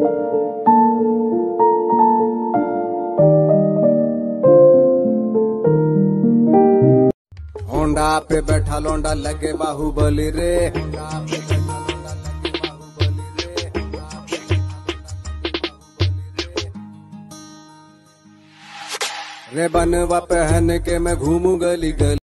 Honda पे बैठा लौंडा लगे बाहुबली रे। रे बनवा पहन के मैं घूमू गली गली।